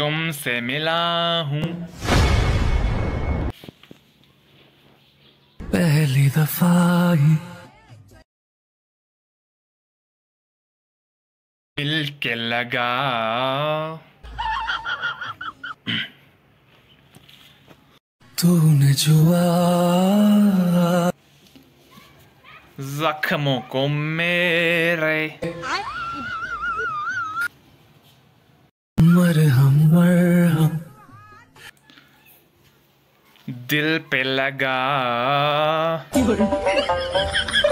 तुमसे मिला हूँ पहली दफा ही दिल के लगा तूने जुआ जख्मों को मेरे मरहम मरहम दिल पे लगा